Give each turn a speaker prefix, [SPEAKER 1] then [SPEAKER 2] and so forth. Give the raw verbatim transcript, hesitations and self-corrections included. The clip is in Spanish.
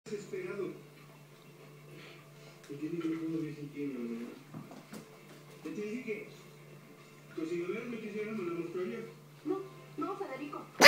[SPEAKER 1] Desesperado. ¿Y qué digo cómo me sentí, mamá? Te dije que, pues si lo vieras me quisiera, me lo mostraría.
[SPEAKER 2] No, no, Federico.